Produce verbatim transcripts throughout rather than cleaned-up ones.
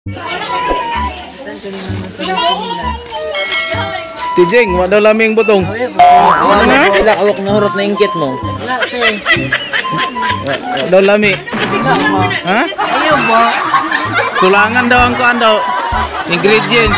Tijeng, wala laming butong. Wala awak na hurot na ingkit mo. Wala, te. Wala lami. Ha? Ayaw ba? Sulangan daw ang kuan daw. Ingredients.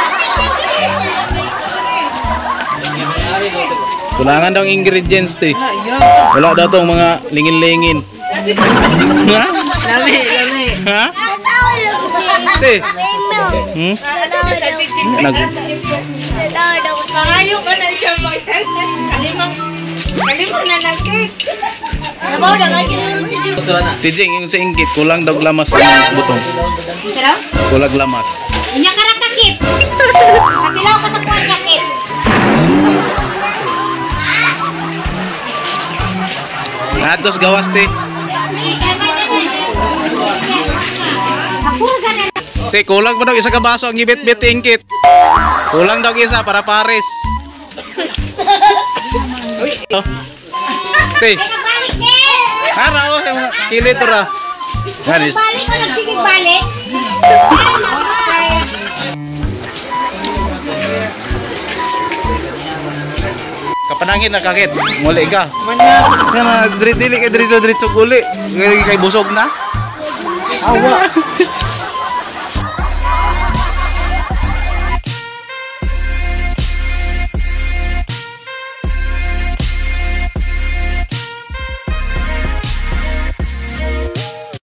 Sulangan daw ang ingredients, te. Wala daw tong mga lingin-lingin. Ha? Lami, lami. Ha? Te. Hmm? Nag Pangayo ka na siya mag-set. Kalimang, kalimang na nag-cake. Nabaw na nga kinunod. Tijeng, yung sa inggit, kulang daw lamas ang butong. Pero? Kulang lamas. Inya ka rakakit. Kapilaw ka sa kuwan kakit. Atos gawas, te. Te, kulang pa daw isa ka baso ang gibit-bit ingkit. Kulang daw isa para pares. Oh. Te. Ara oh, yung mga kilit ra. Ganis. Balik ko nagsigig balik. Kapanangin na kakit. Muli ka. Kana dili dili kay dito dito guli. Kay busog na. Awa.